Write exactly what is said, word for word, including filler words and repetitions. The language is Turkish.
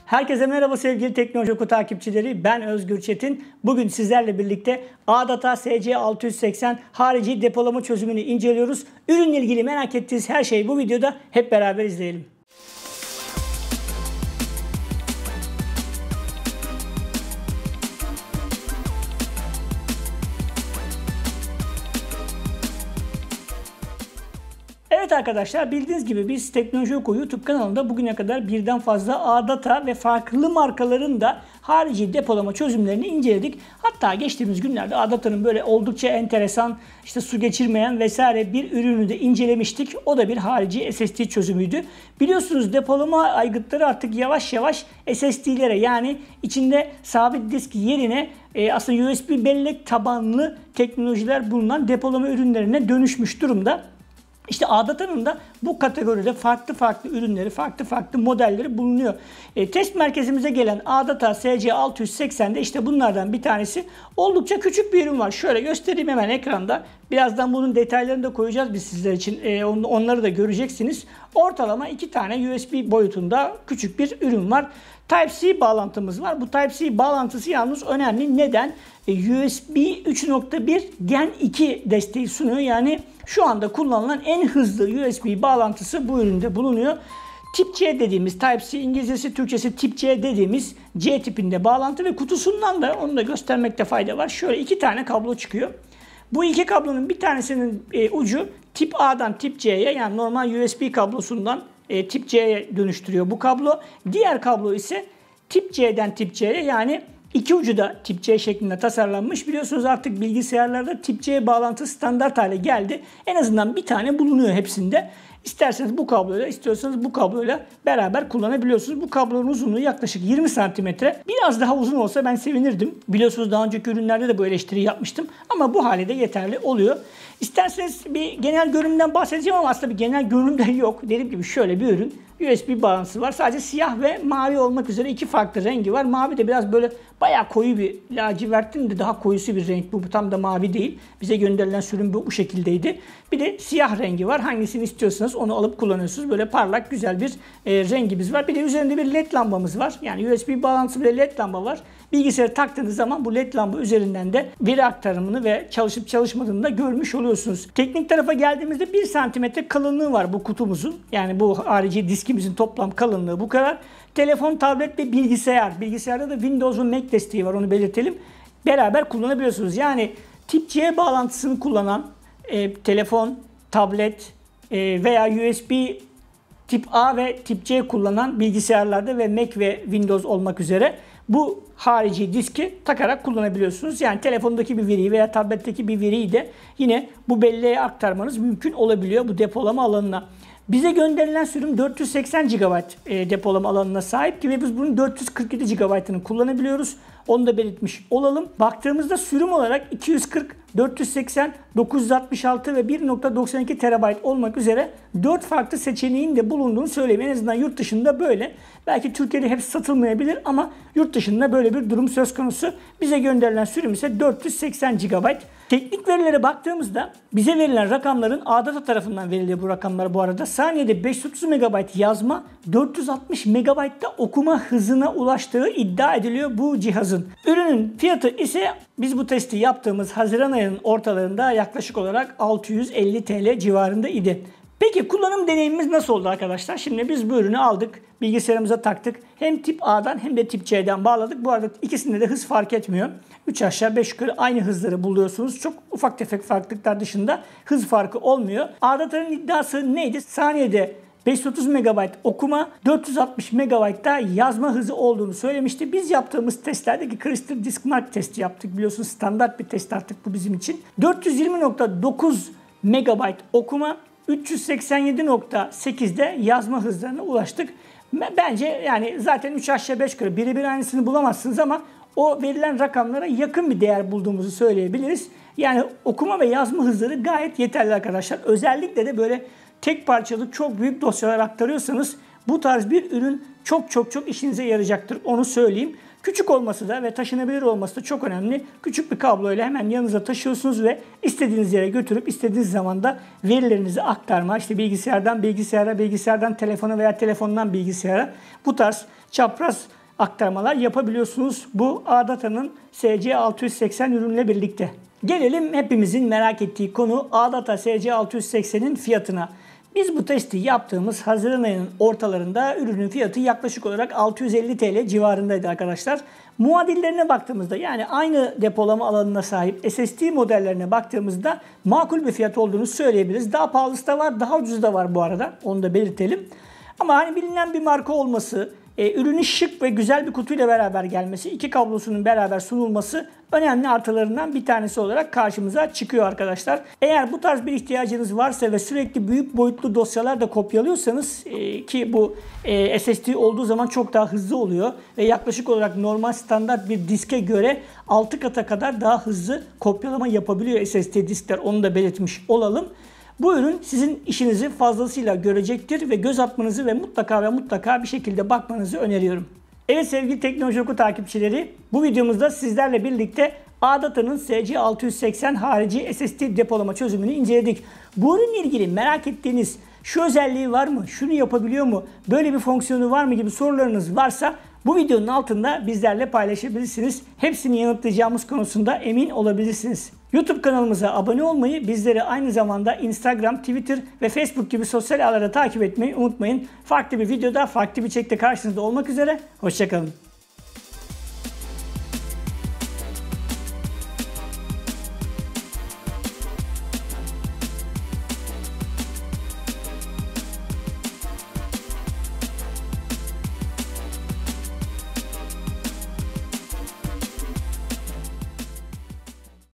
Herkese merhaba sevgili Teknoloji Oku takipçileri. Ben Özgür Çetin. Bugün sizlerle birlikte ADATA S C altı yüz seksen harici depolama çözümünü inceliyoruz. Ürünle ilgili merak ettiğiniz her şeyi bu videoda hep beraber izleyelim. Evet arkadaşlar, bildiğiniz gibi biz Teknoloji Oku YouTube kanalında bugüne kadar birden fazla ADATA ve farklı markaların da harici depolama çözümlerini inceledik. Hatta geçtiğimiz günlerde ADATA'nın böyle oldukça enteresan, işte su geçirmeyen vesaire bir ürünü de incelemiştik. O da bir harici S S D çözümüydü. Biliyorsunuz depolama aygıtları artık yavaş yavaş S S D'lere, yani içinde sabit disk yerine e, aslında U S B bellek tabanlı teknolojiler bulunan depolama ürünlerine dönüşmüş durumda. İşte ADATA'nın da bu kategoride farklı farklı ürünleri, farklı farklı modelleri bulunuyor. E, test merkezimize gelen ADATA S C altı yüz seksen'de işte bunlardan bir tanesi. Oldukça küçük bir ürün var. Şöyle göstereyim hemen ekranda. Birazdan bunun detaylarını da koyacağız biz sizler için. E, onları da göreceksiniz. Ortalama iki tane U S B boyutunda küçük bir ürün var. Type-C bağlantımız var. Bu Type-C bağlantısı yalnız önemli. Neden? U S B üç nokta bir Gen iki desteği sunuyor. Yani şu anda kullanılan en hızlı U S B bağlantısı bu üründe bulunuyor. Tip C dediğimiz, Type-C İngilizcesi, Türkçesi Tip C dediğimiz C tipinde bağlantı ve kutusundan da onu da göstermekte fayda var. Şöyle iki tane kablo çıkıyor. Bu iki kablonun bir tanesinin e, ucu Tip A'dan Tip C'ye, yani normal U S B kablosundan e, Tip C'ye dönüştürüyor bu kablo. Diğer kablo ise Tip C'den Tip C'ye, yani İki ucu da Tip C şeklinde tasarlanmış. Biliyorsunuz artık bilgisayarlarda Tip C bağlantı standart hale geldi. En azından bir tane bulunuyor hepsinde. İsterseniz bu kabloyla, istiyorsanız bu kabloyla beraber kullanabiliyorsunuz. Bu kablonun uzunluğu yaklaşık yirmi santimetre. Biraz daha uzun olsa ben sevinirdim. Biliyorsunuz daha önceki ürünlerde de bu eleştiri yapmıştım. Ama bu hale de yeterli oluyor. İsterseniz bir genel görünümden bahsedeceğim ama aslında bir genel görünüm de yok. Dediğim gibi şöyle bir ürün. U S B bağlantısı var. Sadece siyah ve mavi olmak üzere iki farklı rengi var. Mavi de biraz böyle bayağı koyu bir, lacivertin de daha koyusu bir renk. Bu tam da mavi değil. Bize gönderilen sürüm bu, bu şekildeydi. Bir de siyah rengi var. Hangisini istiyorsanız onu alıp kullanıyorsunuz. Böyle parlak güzel bir e, rengimiz var. Bir de üzerinde bir led lambamız var. Yani U S B bağlantısı ve led lamba var. Bilgisayarı taktığınız zaman bu led lamba üzerinden de veri aktarımını ve çalışıp çalışmadığını da görmüş oluyorsunuz. Teknik tarafa geldiğimizde bir santimetre kalınlığı var bu kutumuzun. Yani bu harici diskimizin toplam kalınlığı bu kadar. Telefon, tablet ve bilgisayar. Bilgisayarda da Windows ve Mac desteği var, onu belirtelim. Beraber kullanabiliyorsunuz. Yani Tip C bağlantısını kullanan e, telefon, tablet e, veya U S B Tip A ve Tip C kullanan bilgisayarlarda ve Mac ve Windows olmak üzere bu harici diski takarak kullanabiliyorsunuz. Yani telefondaki bir veriyi veya tabletteki bir veriyi de yine bu belleğe aktarmanız mümkün olabiliyor bu depolama alanına. Bize gönderilen sürüm dört yüz seksen gigabayt e, depolama alanına sahip ki ve biz bunun dört yüz kırk yedi gigabaytını kullanabiliyoruz. Onu da belirtmiş olalım. Baktığımızda sürüm olarak iki yüz kırk, dört yüz seksen, dokuz yüz altmış altı ve bir nokta doksan iki terabayt olmak üzere dört farklı seçeneğin de bulunduğunu söyleyeyim. En azından yurt dışında böyle. Belki Türkiye'de hepsi satılmayabilir ama yurt dışında böyle bir durum söz konusu. Bize gönderilen sürüm ise dört yüz seksen gigabayt. Teknik verilere baktığımızda bize verilen rakamların ADATA tarafından veriliyor bu rakamlar bu arada. Saniyede beş yüz otuz megabayt yazma, dört yüz altmış megabaytta okuma hızına ulaştığı iddia ediliyor bu cihazın. Ürünün fiyatı ise biz bu testi yaptığımız Haziran ayının ortalarında yaklaşık olarak altı yüz elli TL civarında idi. Peki kullanım deneyimimiz nasıl oldu arkadaşlar? Şimdi biz bu ürünü aldık, bilgisayarımıza taktık. Hem Tip A'dan hem de Tip C'den bağladık. Bu arada ikisinde de hız fark etmiyor. üç aşağı beş yukarı aynı hızları buluyorsunuz. Çok ufak tefek farklılıklar dışında hız farkı olmuyor. ADATA'nın iddiası neydi? Saniyede beş yüz otuz megabayt okuma, dört yüz altmış megabaytta yazma hızı olduğunu söylemişti. Biz yaptığımız testlerdeki Crystal Disk Mark testi yaptık. Biliyorsunuz standart bir test artık bu bizim için. dört yüz yirmi nokta dokuz megabayt okuma, üç yüz seksen yedi nokta sekizde yazma hızlarına ulaştık. Bence yani zaten üç aşağı beş yukarı birebir aynısını bulamazsınız ama o verilen rakamlara yakın bir değer bulduğumuzu söyleyebiliriz. Yani okuma ve yazma hızları gayet yeterli arkadaşlar. Özellikle de böyle tek parçalı çok büyük dosyalar aktarıyorsanız bu tarz bir ürün çok çok çok işinize yarayacaktır. Onu söyleyeyim. Küçük olması da ve taşınabilir olması da çok önemli. Küçük bir kabloyla hemen yanınıza taşıyorsunuz ve istediğiniz yere götürüp istediğiniz zaman da verilerinizi aktarma, işte bilgisayardan bilgisayara, bilgisayardan telefona veya telefondan bilgisayara bu tarz çapraz aktarmalar yapabiliyorsunuz bu A-Data'nın S C altı yüz seksen ürünle birlikte. Gelelim hepimizin merak ettiği konu A-Data S C altı yüz seksenin fiyatına. Biz bu testi yaptığımız Haziran ayının ortalarında ürünün fiyatı yaklaşık olarak altı yüz elli TL civarındaydı arkadaşlar. Muadillerine baktığımızda, yani aynı depolama alanına sahip S S D modellerine baktığımızda makul bir fiyat olduğunu söyleyebiliriz. Daha pahalısı da var, daha ucuzu da var bu arada. Onu da belirtelim. Ama hani bilinen bir marka olması, e, ürünün şık ve güzel bir kutuyla beraber gelmesi, iki kablosunun beraber sunulması önemli artılarından bir tanesi olarak karşımıza çıkıyor arkadaşlar. Eğer bu tarz bir ihtiyacınız varsa ve sürekli büyük boyutlu dosyalar da kopyalıyorsanız e, ki bu e, S S D olduğu zaman çok daha hızlı oluyor ve yaklaşık olarak normal standart bir diske göre altı kata kadar daha hızlı kopyalama yapabiliyor S S D diskler, onu da belirtmiş olalım. Bu ürün sizin işinizi fazlasıyla görecektir ve göz atmanızı ve mutlaka ve mutlaka bir şekilde bakmanızı öneriyorum. Evet sevgili Teknoloji Oku takipçileri, bu videomuzda sizlerle birlikte A-Data'nın S C altı yüz seksen harici S S D depolama çözümünü inceledik. Bu ürünle ilgili merak ettiğiniz şu özelliği var mı, şunu yapabiliyor mu, böyle bir fonksiyonu var mı gibi sorularınız varsa bu videonun altında bizlerle paylaşabilirsiniz. Hepsini yanıtlayacağımız konusunda emin olabilirsiniz. YouTube kanalımıza abone olmayı, bizleri aynı zamanda Instagram, Twitter ve Facebook gibi sosyal ağlarda takip etmeyi unutmayın. Farklı bir videoda, farklı bir içerikte karşınızda olmak üzere. Hoşça kalın.